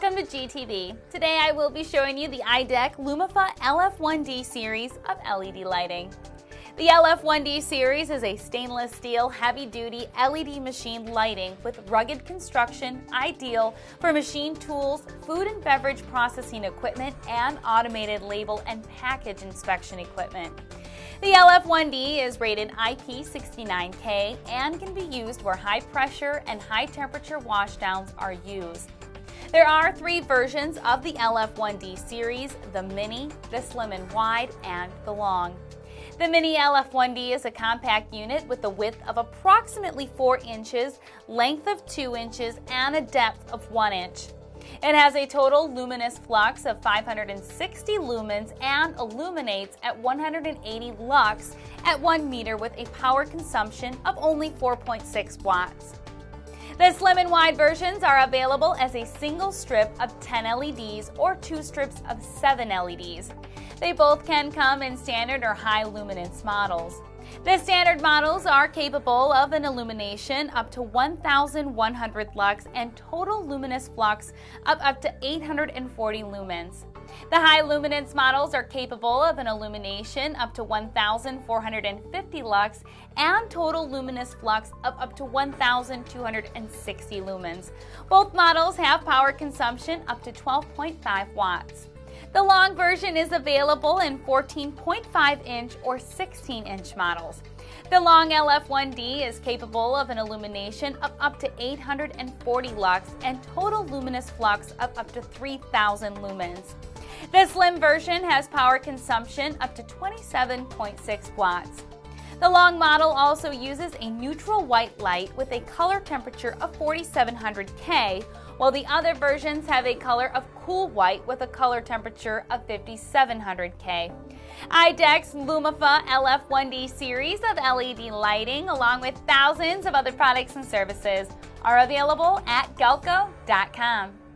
Welcome to GTV. Today I will be showing you the IDEC Lumifa LF1D series of LED lighting. The LF1D series is a stainless steel heavy-duty LED machine lighting with rugged construction, ideal for machine tools, food and beverage processing equipment, and automated label and package inspection equipment. The LF1D is rated IP69K and can be used where high pressure and high temperature washdowns are used. There are three versions of the LF1D series: the Mini, the Slim and Wide, and the Long. The Mini LF1D is a compact unit with a width of approximately 4 inches, length of 2 inches, and a depth of 1 inch. It has a total luminous flux of 560 lumens and illuminates at 180 lux at 1 meter with a power consumption of only 4.6 watts. The Slim and Wide versions are available as a single strip of 10 LEDs or 2 strips of 7 LEDs. They both can come in standard or high luminance models. The standard models are capable of an illumination up to 1,100 lux and total luminous flux of up to 840 lumens. The high luminance models are capable of an illumination up to 1,450 lux and total luminous flux of up to 1,260 lumens. Both models have power consumption up to 12.5 watts. The Long version is available in 14.5-inch or 16-inch models. The Long LF1D is capable of an illumination of up to 840 lux and total luminous flux of up to 3,000 lumens. The Slim version has power consumption up to 27.6 watts. The Long model also uses a neutral white light with a color temperature of 4700 K, while the other versions have a color of cool white with a color temperature of 5700 K. IDEC's Lumifa LF1D series of LED lighting, along with thousands of other products and services, are available at Galco.com.